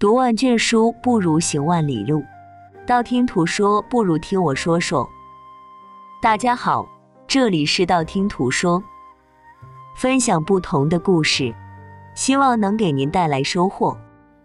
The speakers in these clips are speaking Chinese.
读万卷书不如行万里路，道听途说不如听我说说。大家好，这里是道听途说，分享不同的故事，希望能给您带来收获。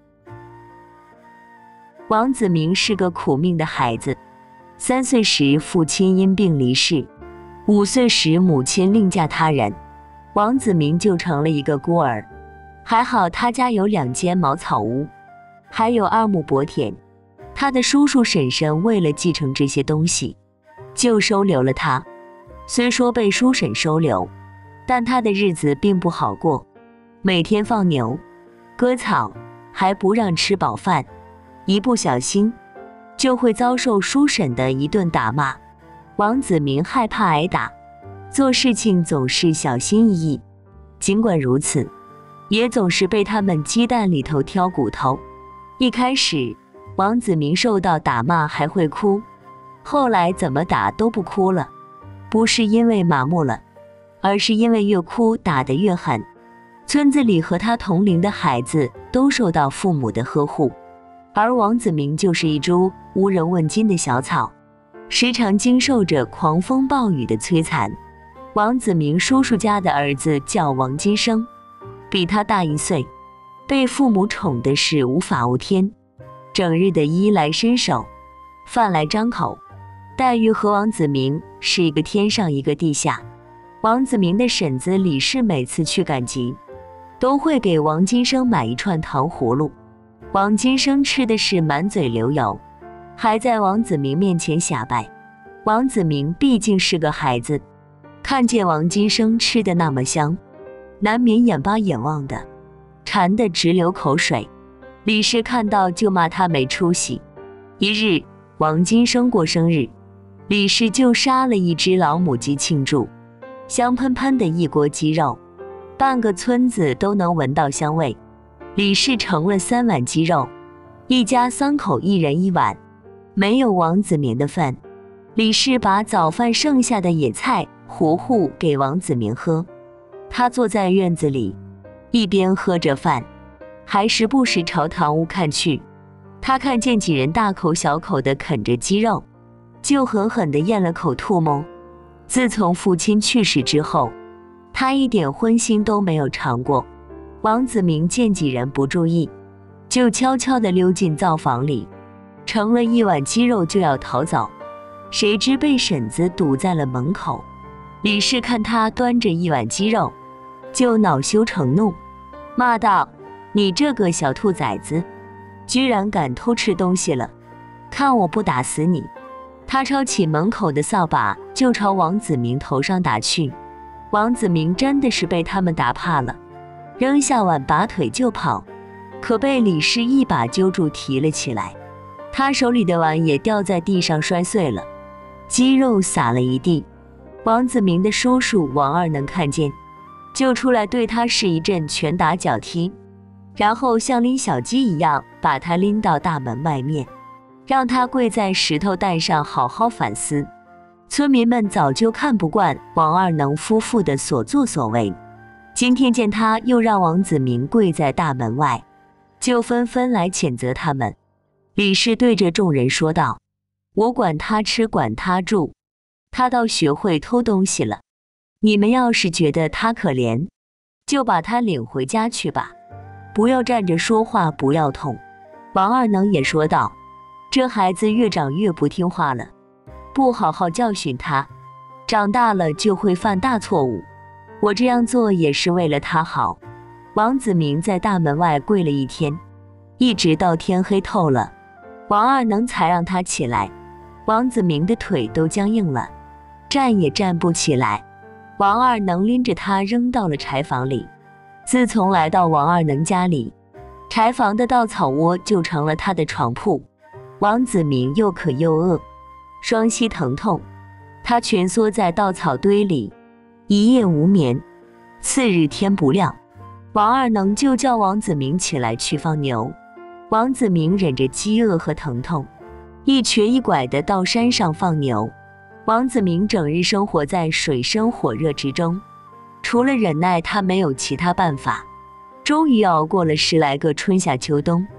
王子明是个苦命的孩子，3岁时父亲因病离世，5岁时母亲另嫁他人，王子明就成了一个孤儿。还好他家有2间茅草屋，还有2亩薄田，他的叔叔婶婶为了继承这些东西，就收留了他。虽说被叔婶收留，但他的日子并不好过，每天放牛、割草，还不让吃饱饭，一不小心就会遭受叔婶的一顿打骂。王子明害怕挨打，做事情总是小心翼翼，尽管如此，也总是被他们鸡蛋里头挑骨头。一开始王子明受到打骂还会哭，后来怎么打都不哭了，不是因为麻木了，而是因为越哭打得越狠。村子里和他同龄的孩子都受到父母的呵护，而王子明就是一株无人问津的小草，时常经受着狂风暴雨的摧残。王子明叔叔家的儿子叫王金生，比他大1岁，被父母宠的是无法无天，整日的衣来伸手，饭来张口，待遇和王子明是一个天上一个地下。王子明的婶子李氏每次去赶集，都会给王金生买一串糖葫芦，王金生吃的是满嘴流油，还在王子明面前瞎掰。王子明毕竟是个孩子，看见王金生吃的那么香，难免眼巴眼望的，馋得直流口水。李氏看到就骂他没出息。一日，王金生过生日，李氏就杀了一只老母鸡庆祝，香喷喷的一锅鸡肉，半个村子都能闻到香味。李氏盛了3碗鸡肉，一家3口1人1碗，没有王子明的份。李氏把早饭剩下的野菜糊糊给王子明喝，他坐在院子里，一边喝着饭，还时不时朝堂屋看去。他看见几人大口小口地啃着鸡肉，就狠狠地咽了口唾沫。自从父亲去世之后，他一点荤腥都没有尝过。王子明见几人不注意，就悄悄地溜进灶房里，盛了1碗鸡肉就要逃走，谁知被婶子堵在了门口。李氏看他端着1碗鸡肉，就恼羞成怒，骂道：“你这个小兔崽子，居然敢偷吃东西了，看我不打死你！”他抄起门口的扫把就朝王子明头上打去。王子明真的是被他们打怕了，扔下碗拔腿就跑，可被李氏一把揪住提了起来，他手里的碗也掉在地上摔碎了，鸡肉撒了一地。王子明的叔叔王二能看见，就出来对他是一阵拳打脚踢，然后像拎小鸡一样把他拎到大门外面，让他跪在石头蛋上好好反思。村民们早就看不惯王二能夫妇的所作所为，今天见他又让王子明跪在大门外，就纷纷来谴责他们。李氏对着众人说道：“我管他吃管他住，他倒学会偷东西了。你们要是觉得他可怜，就把他领回家去吧，不要站着说话不要痛。”王二能也说道：“这孩子越长越不听话了，不好好教训他，长大了就会犯大错误。我这样做也是为了他好。”王子明在大门外跪了一天，一直到天黑透了，王二能才让他起来。王子明的腿都僵硬了，站也站不起来。王二能拎着他扔到了柴房里。自从来到王二能家里，柴房的稻草窝就成了他的床铺。王子明又渴又饿，双膝疼痛，他蜷缩在稻草堆里，一夜无眠。次日天不亮，王二能就叫王子明起来去放牛。王子明忍着饥饿和疼痛，一瘸一拐地到山上放牛。王子明整日生活在水深火热之中，除了忍耐，他没有其他办法。终于熬过了10来个春夏秋冬，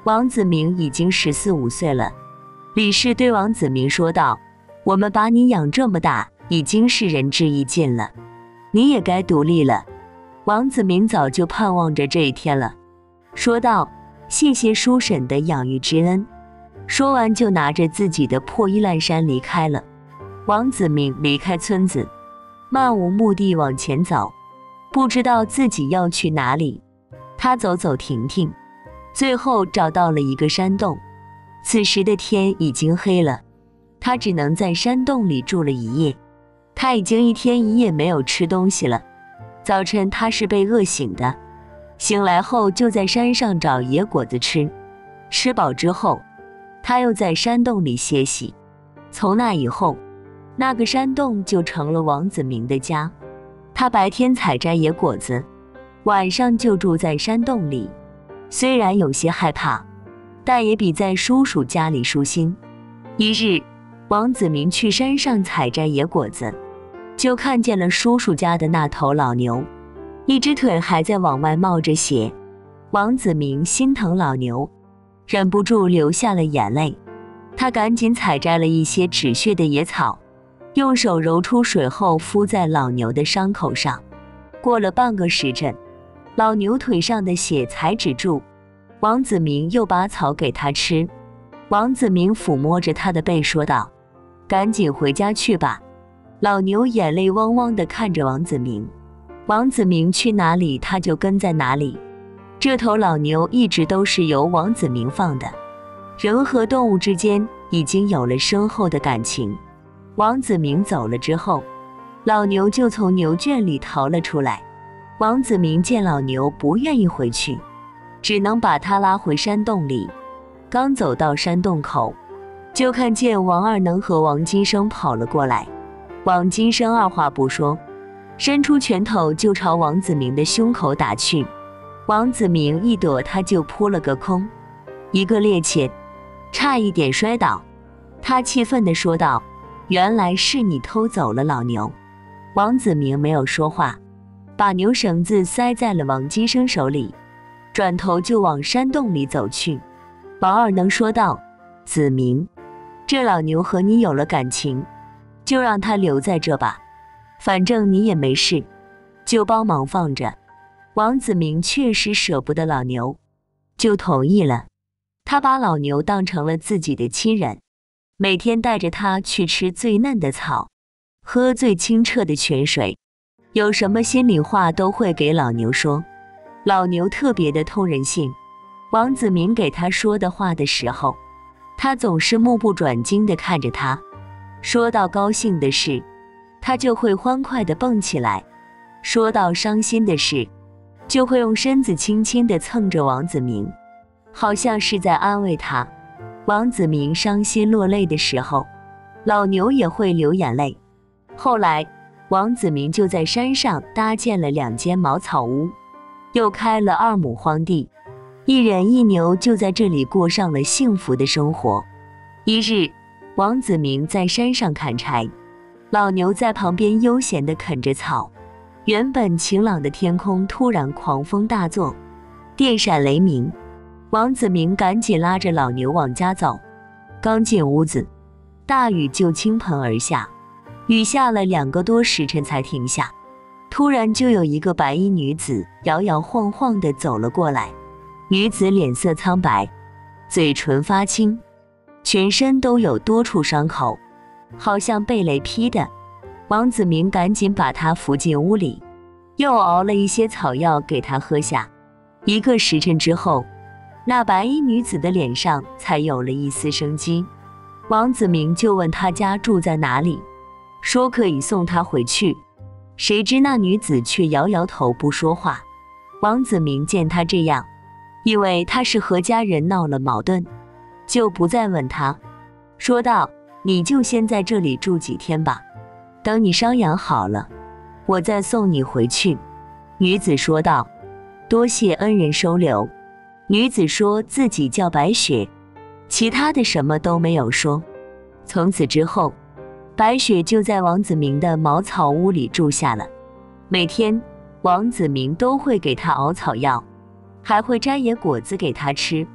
王子明已经14、15岁了。李氏对王子明说道：“我们把你养这么大，已经是仁至义尽了，你也该独立了。”王子明早就盼望着这一天了，说道：“谢谢叔婶的养育之恩。”说完就拿着自己的破衣烂衫离开了。王子明离开村子，漫无目的往前走，不知道自己要去哪里。他走走停停，最后找到了一个山洞。此时的天已经黑了，他只能在山洞里住了一夜。他已经1天1夜没有吃东西了。早晨他是被饿醒的，醒来后就在山上找野果子吃。吃饱之后，他又在山洞里歇息。从那以后，那个山洞就成了王子明的家。他白天采摘野果子，晚上就住在山洞里。虽然有些害怕，但也比在叔叔家里舒心。一日，王子明去山上采摘野果子，就看见了叔叔家的那头老牛，一只腿还在往外冒着血。王子明心疼老牛，忍不住流下了眼泪。他赶紧采摘了一些止血的野草，用手揉出水后敷在老牛的伤口上。过了半个时辰，老牛腿上的血才止住。王子明又把草给他吃。王子明抚摸着他的背说道：“赶紧回家去吧。”老牛眼泪汪汪地看着王子明，王子明去哪里他就跟在哪里。这头老牛一直都是由王子明放的。人和动物之间已经有了深厚的感情。王子明走了之后，老牛就从牛圈里逃了出来。王子明见老牛不愿意回去，只能把它拉回山洞里。刚走到山洞口，就看见王二能和王金生跑了过来。王金生二话不说，伸出拳头就朝王子明的胸口打去。王子明一躲，他就扑了个空，一个趔趄，差一点摔倒。他气愤地说道：“原来是你偷走了老牛。”王子明没有说话，把牛绳子塞在了王金生手里，转头就往山洞里走去。王二能说道：“子明，这老牛和你有了感情，就让他留在这吧，反正你也没事，就帮忙放着。”王子明确实舍不得老牛，就同意了。他把老牛当成了自己的亲人，每天带着他去吃最嫩的草，喝最清澈的泉水，有什么心里话都会给老牛说。老牛特别的通人性，王子明给他说的话的时候，他总是目不转睛地看着他，说到高兴的事，他就会欢快地蹦起来，说到伤心的事，就会用身子轻轻地蹭着王子明，好像是在安慰他。王子明伤心落泪的时候，老牛也会流眼泪。后来，王子明就在山上搭建了2间茅草屋，又开了2亩荒地，一人一牛就在这里过上了幸福的生活。一日，王子明在山上砍柴，老牛在旁边悠闲地啃着草。原本晴朗的天空突然狂风大作，电闪雷鸣。王子明赶紧拉着老牛往家走。刚进屋子，大雨就倾盆而下，雨下了2个多时辰才停下。突然就有一个白衣女子摇摇晃晃地走了过来。女子脸色苍白，嘴唇发青，全身都有多处伤口，好像被雷劈的。王子明赶紧把她扶进屋里，又熬了一些草药给她喝下。1个时辰之后，那白衣女子的脸上才有了一丝生机。王子明就问她家住在哪里，说可以送她回去。谁知那女子却摇摇头不说话。王子明见她这样，以为她是和家人闹了矛盾，就不再问她，说道：“你就先在这里住几天吧，等你伤养好了，我再送你回去。”女子说道：“多谢恩人收留。”女子说自己叫白雪，其他的什么都没有说。从此之后，白雪就在王子明的茅草屋里住下了。每天，王子明都会给她熬草药，还会摘野果子给她吃。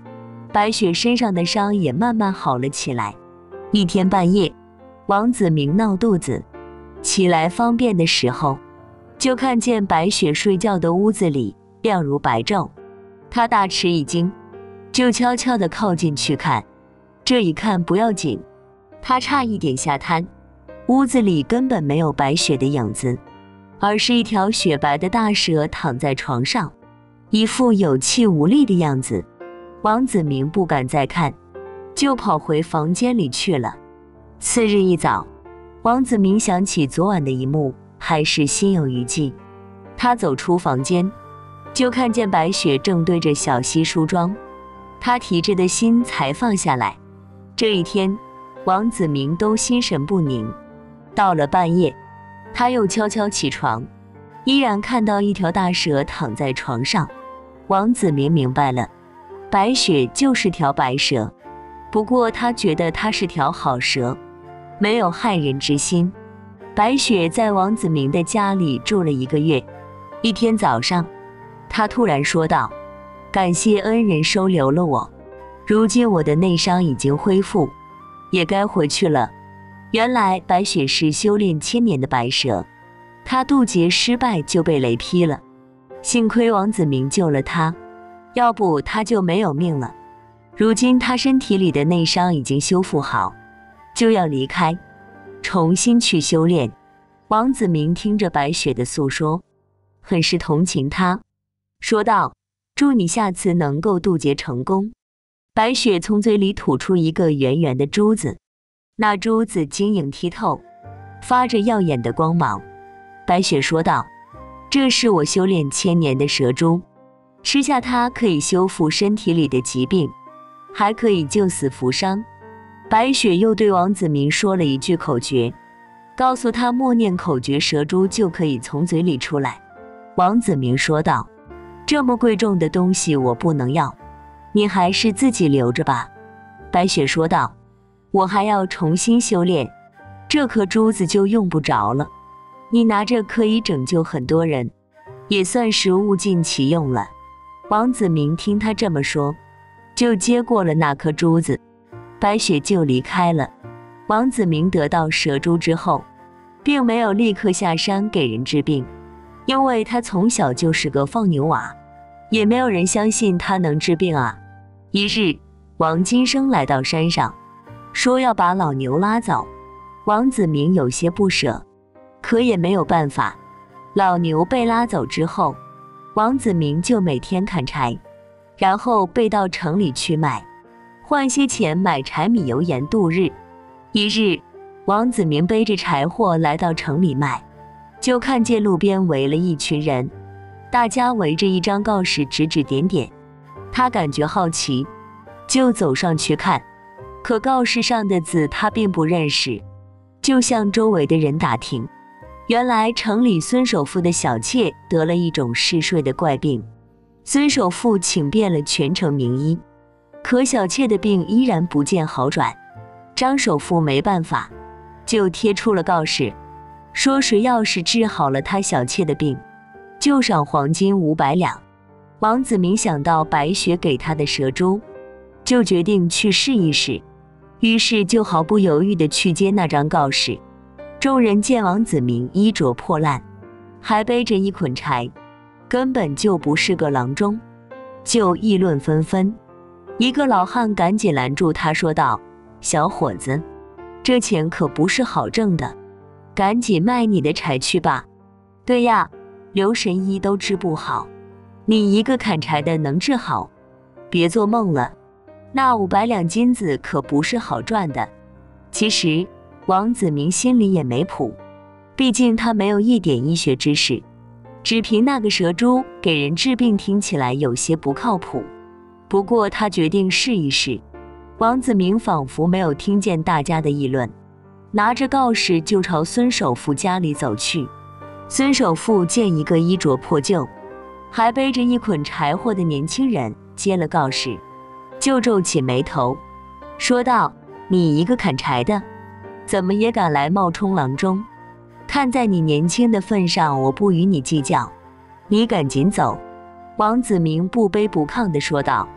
白雪身上的伤也慢慢好了起来。一天半夜，王子明闹肚子，起来方便的时候，就看见白雪睡觉的屋子里亮如白昼。他大吃一惊，就悄悄地靠近去看。这一看不要紧，他差一点下瘫。屋子里根本没有白雪的影子，而是一条雪白的大蛇躺在床上，一副有气无力的样子。王子明不敢再看，就跑回房间里去了。次日一早，王子明想起昨晚的一幕，还是心有余悸。他走出房间，就看见白雪正对着小溪梳妆，他提着的心才放下来。这一天，王子明都心神不宁。到了半夜，他又悄悄起床，依然看到一条大蛇躺在床上。王子明明白了，白雪就是条白蛇，不过他觉得它是条好蛇，没有害人之心。白雪在王子明的家里住了1个月。一天早上，他突然说道：感谢恩人收留了我，如今我的内伤已经恢复，也该回去了。原来白雪是修炼1000年的白蛇，她渡劫失败就被雷劈了，幸亏王子明救了她，要不她就没有命了。如今她身体里的内伤已经修复好，就要离开，重新去修炼。王子明听着白雪的诉说，很是同情她，说道：祝你下次能够渡劫成功。白雪从嘴里吐出一个圆圆的珠子，那珠子晶莹剔透，发着耀眼的光芒。白雪说道：这是我修炼1000年的蛇珠，吃下它可以修复身体里的疾病，还可以救死扶伤。白雪又对王子明说了一句口诀，告诉他默念口诀，蛇珠就可以从嘴里出来。王子明说道：这么贵重的东西我不能要，你还是自己留着吧。白雪说道：我还要重新修炼，这颗珠子就用不着了，你拿着可以拯救很多人，也算是物尽其用了。王子明听他这么说，就接过了那颗珠子，白雪就离开了。王子明得到蛇珠之后，并没有立刻下山给人治病，因为他从小就是个放牛娃，也没有人相信他能治病啊。一日，王金生来到山上，说要把老牛拉走。王子明有些不舍，可也没有办法。老牛被拉走之后，王子明就每天砍柴，然后背到城里去卖，换些钱买柴米油盐度日。一日，王子明背着柴火来到城里卖，就看见路边围了一群人，大家围着一张告示指指点点。他感觉好奇，就走上去看，可告示上的字他并不认识，就向周围的人打听，原来城里孙首富的小妾得了一种嗜睡的怪病，孙首富请遍了全城名医，可小妾的病依然不见好转。张首富没办法，就贴出了告示，说谁要是治好了他小妾的病，就赏黄金500两。王子明想到白雪给他的蛇珠，就决定去试一试，于是就毫不犹豫地去接那张告示。众人见王子明衣着破烂，还背着一捆柴，根本就不是个郎中，就议论纷纷。一个老汉赶紧拦住他，说道：小伙子，这钱可不是好挣的，赶紧卖你的柴去吧。对呀，刘神医都治不好，你一个砍柴的能治好？别做梦了，那500两金子可不是好赚的。其实王子明心里也没谱，毕竟他没有一点医学知识，只凭那个蛇珠给人治病听起来有些不靠谱。不过他决定试一试。王子明仿佛没有听见大家的议论，拿着告示就朝孙首富家里走去。孙首富见一个衣着破旧，还背着一捆柴火的年轻人接了告示，就皱起眉头，说道：你一个砍柴的，怎么也敢来冒充郎中？看在你年轻的份上，我不与你计较，你赶紧走。王子明不卑不亢地说道：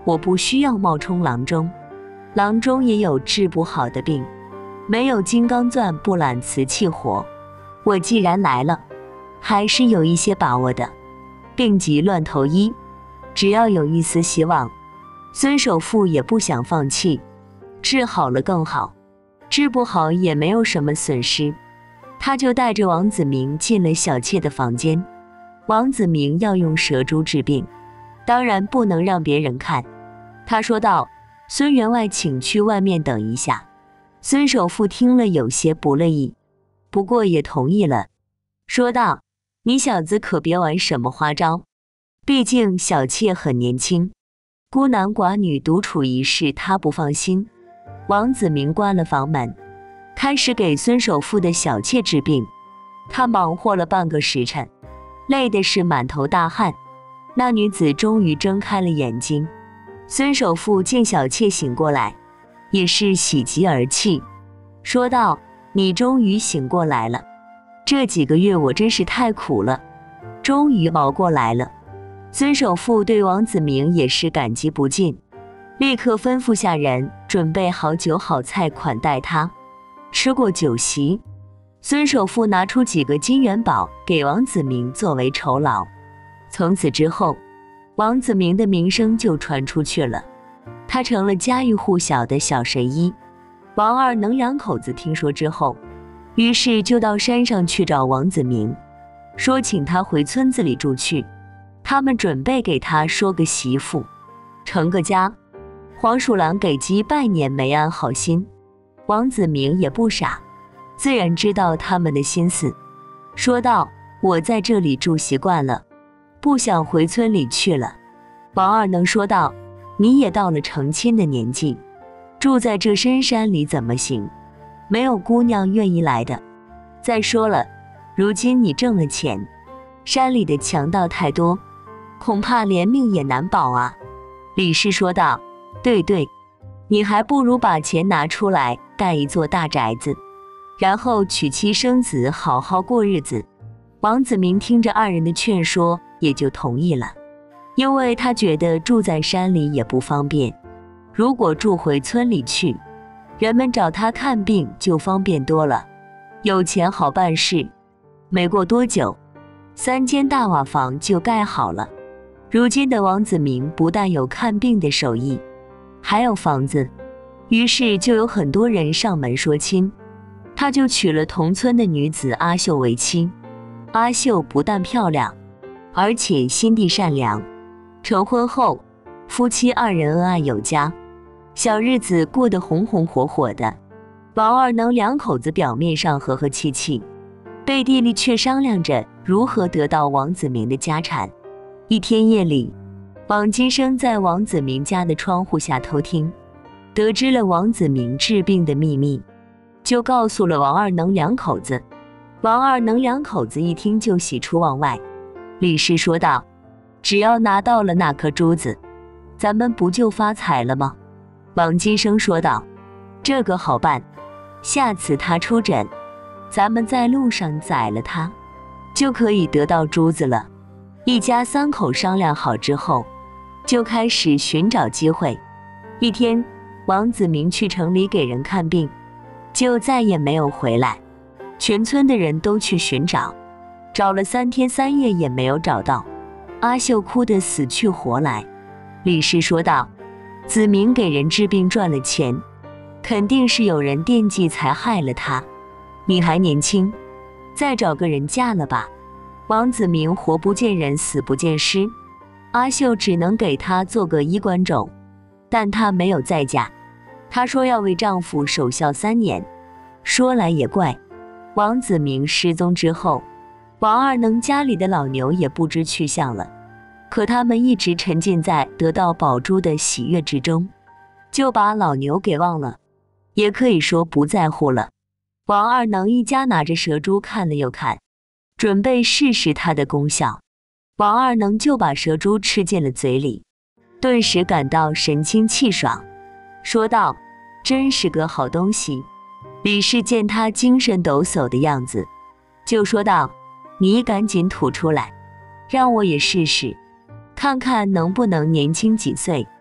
我不需要冒充郎中，郎中也有治不好的病，没有金刚钻不揽瓷器活。我既然来了，还是有一些把握的。病急乱投医，只要有一丝希望，孙守父也不想放弃。治好了更好，治不好也没有什么损失。他就带着王子明进了小妾的房间。王子明要用蛇珠治病，当然不能让别人看。他说道：孙员外，请去外面等一下。孙守父听了有些不乐意，不过也同意了，说道：你小子可别玩什么花招，毕竟小妾很年轻，孤男寡女独处一室，他不放心。王子明关了房门，开始给孙守父的小妾治病。他忙活了半个时辰，累的是满头大汗。那女子终于睁开了眼睛。孙守父见小妾醒过来，也是喜极而泣，说道：你终于醒过来了，这几个月我真是太苦了，终于熬过来了。孙守父对王子明也是感激不尽，立刻吩咐下人准备好酒好菜款待他。吃过酒席，孙守父拿出几个金元宝给王子明作为酬劳。从此之后，王子明的名声就传出去了，他成了家喻户晓的小神医。王二能两口子听说之后，于是就到山上去找王子明，说请他回村子里住去，他们准备给他说个媳妇，成个家。黄鼠狼给鸡拜年没安好心，王子明也不傻，自然知道他们的心思，说道：我在这里住习惯了，不想回村里去了。王二能说道：你也到了成亲的年纪，住在这深山里怎么行？没有姑娘愿意来的。再说了，如今你挣了钱，山里的强盗太多，恐怕连命也难保啊。李氏说道：对对，你还不如把钱拿出来盖一座大宅子，然后娶妻生子，好好过日子。王子明听着二人的劝说，也就同意了，因为他觉得住在山里也不方便，如果住回村里去，人们找他看病就方便多了，有钱好办事。没过多久，3间大瓦房就盖好了。如今的王子明不但有看病的手艺，还有房子，于是就有很多人上门说亲。他就娶了同村的女子阿秀为妻。阿秀不但漂亮，而且心地善良。成婚后，夫妻二人恩爱有加，小日子过得红红火火的。王二能两口子表面上和和气气，背地里却商量着如何得到王子明的家产。一天夜里，王金生在王子明家的窗户下偷听，得知了王子明治病的秘密，就告诉了王二能两口子。王二能两口子一听就喜出望外。李氏说道：只要拿到了那颗珠子，咱们不就发财了吗？王金生说道：这个好办，下次他出诊，咱们在路上宰了他，就可以得到珠子了。一家3口商量好之后，就开始寻找机会。一天，王子明去城里给人看病，就再也没有回来。全村的人都去寻找，找了3天3夜也没有找到。阿秀哭得死去活来。李氏说道：子明给人治病赚了钱，肯定是有人惦记才害了他。你还年轻，再找个人嫁了吧。王子明活不见人，死不见尸，阿秀只能给他做个衣冠冢，但她没有再嫁。她说要为丈夫守孝3年。说来也怪，王子明失踪之后，王二能家里的老牛也不知去向了，可他们一直沉浸在得到宝珠的喜悦之中，就把老牛给忘了，也可以说不在乎了。王二能一家拿着蛇珠看了又看，准备试试它的功效。王二能就把蛇珠吃进了嘴里，顿时感到神清气爽，说道：真是个好东西。李氏见他精神抖擞的样子，就说道：你赶紧吐出来，让我也试试，看看能不能年轻几岁。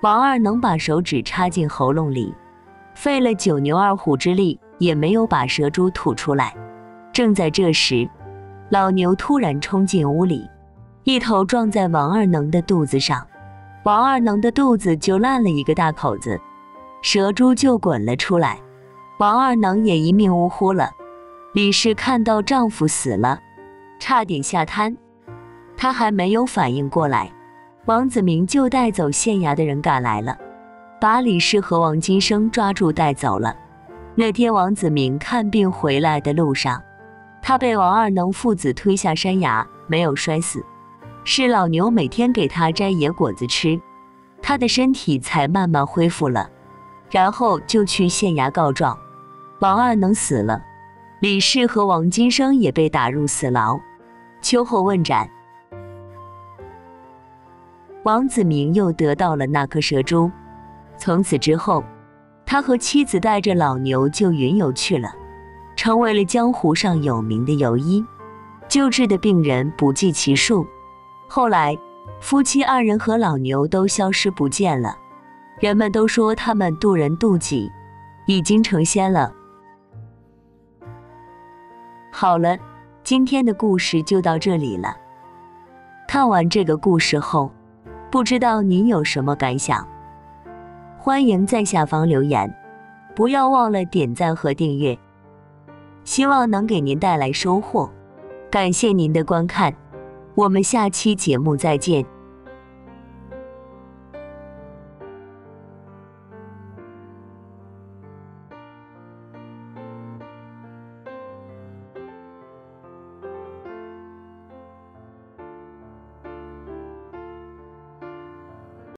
王二能把手指插进喉咙里，费了九牛二虎之力，也没有把蛇珠吐出来。正在这时，老牛突然冲进屋里，一头撞在王二能的肚子上，王二能的肚子就烂了一个大口子，蛇珠就滚了出来，王二能也一命呜呼了。李氏看到丈夫死了，差点下瘫，她还没有反应过来，王子明就带走县衙的人赶来了，把李氏和王金生抓住带走了。那天王子明看病回来的路上，他被王二能父子推下山崖，没有摔死，是老牛每天给他摘野果子吃，他的身体才慢慢恢复了。然后就去县衙告状，王二能死了，李氏和王金生也被打入死牢，秋后问斩。王子明又得到了那颗蛇珠，从此之后，他和妻子带着老牛就云游去了，成为了江湖上有名的游医，救治的病人不计其数。后来，夫妻二人和老牛都消失不见了，人们都说他们渡人渡己，已经成仙了。好了，今天的故事就到这里了。看完这个故事后，不知道您有什么感想？欢迎在下方留言，不要忘了点赞和订阅，希望能给您带来收获。感谢您的观看，我们下期节目再见。